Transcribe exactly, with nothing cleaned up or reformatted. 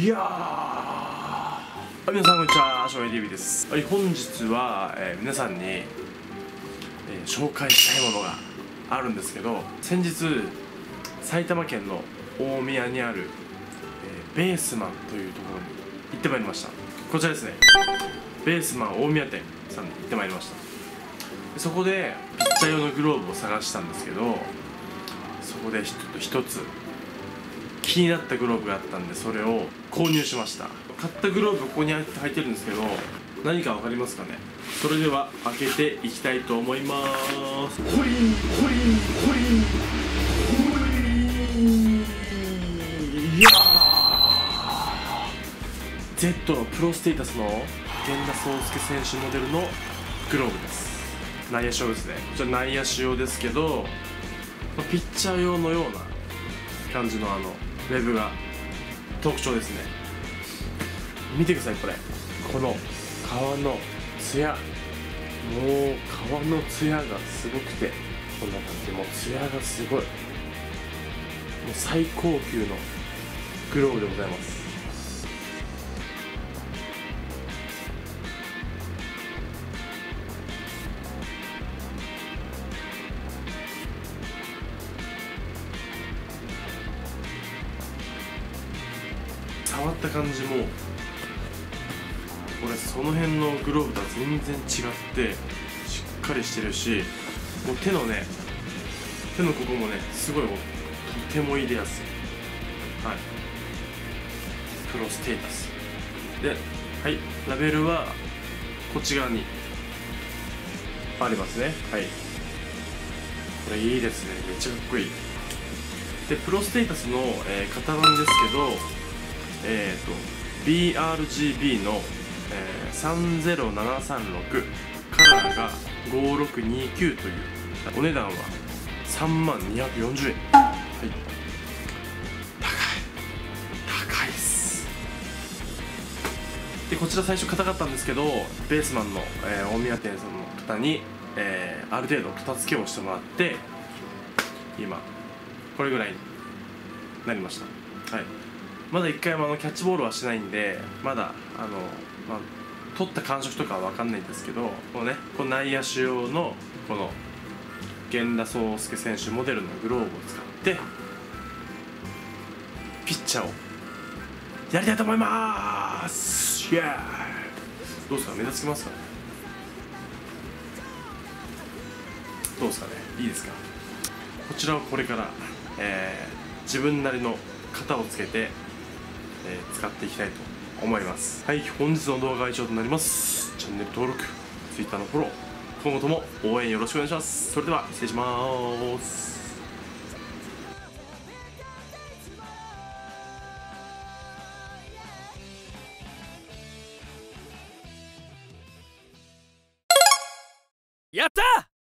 いやー、はい、皆さんこんにちは、翔平 ティーブイ です。はい、本日は、えー、皆さんに、えー、紹介したいものがあるんですけど、先日埼玉県の大宮にある、えー、ベースマンというところに行ってまいりました。こちらですね、ベースマン大宮店さんに行ってまいりました。でそこでピッチャー用のグローブを探したんですけど、そこでちょっと一つ気になったグローブがあったんで、それを購入しました。買ったグローブここに入って入ってるんですけど、何か分かりますかね。それでは開けていきたいと思います。ホリンホリンホリンホリン、いやー Z のプロステータスの源田壮亮選手モデルのグローブです。内野手用ですね。こちら内野手用ですけど、ピッチャー用のような感じのあのウェブが特徴ですね。見てください、これこの皮のツヤ、もう皮のツヤがすごくて、こんな感じでもうツヤがすごい、もう最高級のグローブでございます。触った感じもこれその辺のグローブとは全然違ってしっかりしてるし、もう手のね手のここもねすごいもうとても入れやすい。はい、プロステータスで、はい、ラベルはこっち側にありますね。はい、これいいですね、めっちゃかっこいい。でプロステータスの、えー、型番ですけど、えーと ビーアールジービー の、えー、さんぜろななさんろく、カラーがごろくにきゅうという、お値段はさんまんにひゃくよんじゅうえん。はい、高い高いっす。でこちら最初硬かったんですけど、ベースマンの、えー、大宮店さんの方に、えー、ある程度片付けをしてもらって、今これぐらいになりました。はい、まだいっかいもあのキャッチボールはしないんで、まだあの、まあ、取った感触とかは分かんないんですけど、このね、この内野手用のこの源田壮亮選手モデルのグローブを使ってピッチャーをやりたいと思います。イエーイ。どうですか、目立つきますかね。どうですかね、いいですか。こちらをこれから、えー、自分なりの型をつけてえー、使っていきたいと思います。はい、本日の動画は以上となります。チャンネル登録、Twitter のフォロー、今後とも応援よろしくお願いします。それでは失礼します。 やったー！